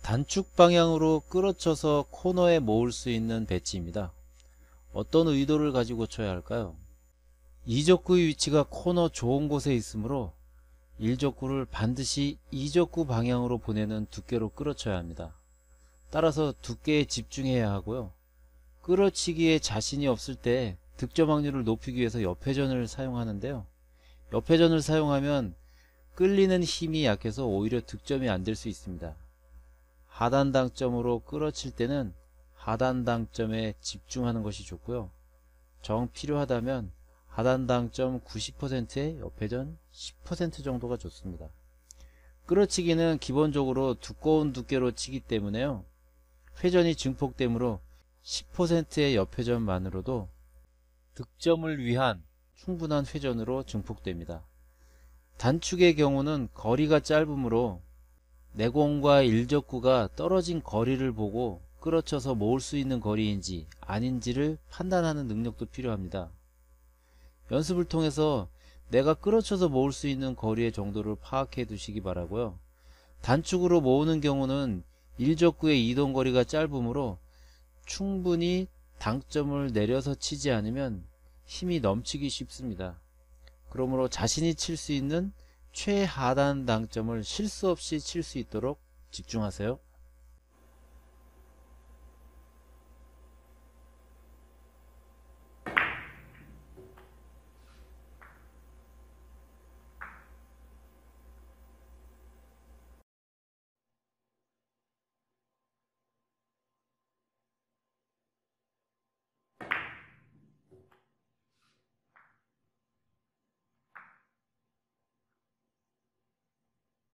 단축 방향으로 끌어쳐서 코너에 모을 수 있는 배치입니다. 어떤 의도를 가지고 쳐야 할까요? 이적구의 위치가 코너 좋은 곳에 있으므로 일적구를 반드시 이적구 방향으로 보내는 두께로 끌어쳐야 합니다. 따라서 두께에 집중해야 하고요. 끌어치기에 자신이 없을 때 득점 확률을 높이기 위해서 옆회전을 사용하는데요. 옆회전을 사용하면 끌리는 힘이 약해서 오히려 득점이 안 될 수 있습니다. 하단 당점으로 끌어칠 때는 하단 당점에 집중하는 것이 좋고요. 정 필요하다면 하단 당점 90%에 옆회전 10% 정도가 좋습니다. 끌어치기는 기본적으로 두꺼운 두께로 치기 때문에요. 회전이 증폭되므로 10%의 옆회전만으로도 득점을 위한 충분한 회전으로 증폭됩니다. 단축의 경우는 거리가 짧으므로 내공과 일적구가 떨어진 거리를 보고 끌어쳐서 모을 수 있는 거리인지 아닌지를 판단하는 능력도 필요합니다. 연습을 통해서 내가 끌어쳐서 모을 수 있는 거리의 정도를 파악해 두시기 바라고요. 단축으로 모으는 경우는 일적구의 이동거리가 짧으므로 충분히 당점을 내려서 치지 않으면 힘이 넘치기 쉽습니다. 그러므로 자신이 칠 수 있는 최하단 당점을 실수 없이 칠 수 있도록 집중하세요.